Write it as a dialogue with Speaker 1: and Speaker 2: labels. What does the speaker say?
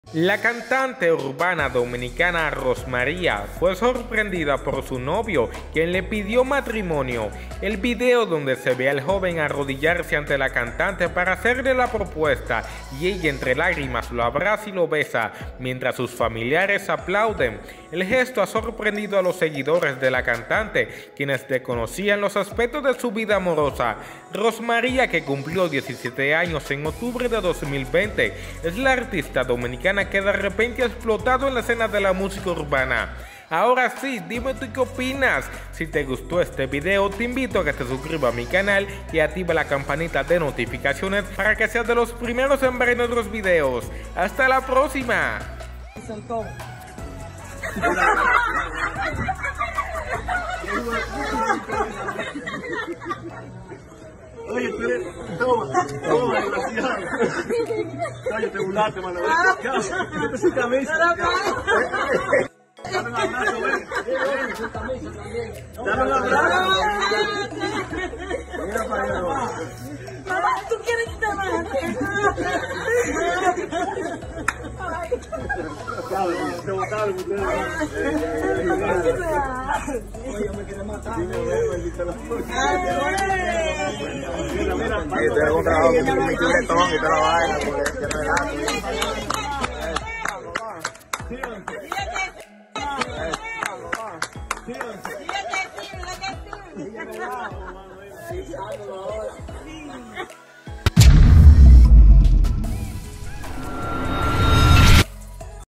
Speaker 1: La cantante urbana dominicana Rosmaría fue sorprendida por su novio, quien le pidió matrimonio. El video donde se ve al joven arrodillarse ante la cantante para hacerle la propuesta y ella entre lágrimas lo abraza y lo besa, mientras sus familiares aplauden. El gesto ha sorprendido a los seguidores de la cantante, quienes desconocían los aspectos de su vida amorosa. Rosmaría, que cumplió 17 años en octubre de 2020, es la artista dominicana que de repente ha explotado en la escena de la música urbana. Ahora sí, dime tú qué opinas. Si te gustó este video, te invito a que te suscribas a mi canal y active la campanita de notificaciones para que seas de los primeros en ver nuestros videos. ¡Hasta la próxima!
Speaker 2: Oye, toma, desgraciado. Oye, te burlaste, mano. Quítate sin camisa. Dame un abrazo, ven. Dame un abrazo. Mira para allá.
Speaker 3: ¿Tú quieres que te mate?
Speaker 2: Te botaron ustedes. Oye, me quiere matar.
Speaker 4: Yo te hago un trabajo con mi chuletón y te la vaina, porque que relajo.
Speaker 3: Sí.